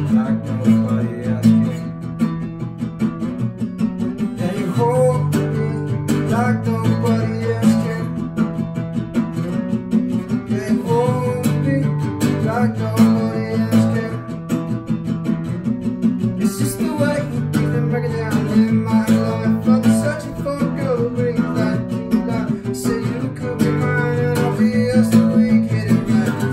like nobody else can. Yeah, you hold me like nobody else can. Yeah, you hold me like nobody else can. It's just the way you keep them breaking down in my life. I've been searching for a girl who brings that to life. Say you could be mine and I'll be yours till we get it right.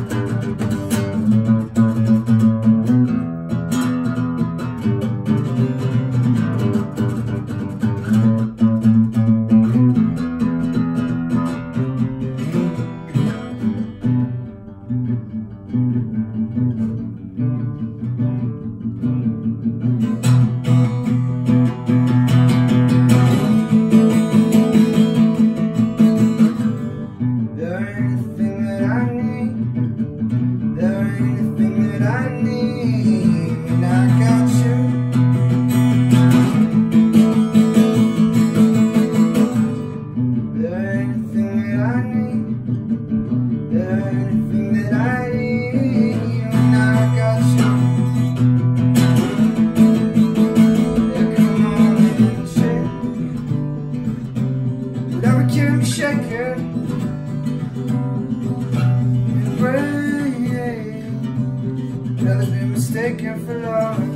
Shaking and praying, never been mistaken for love.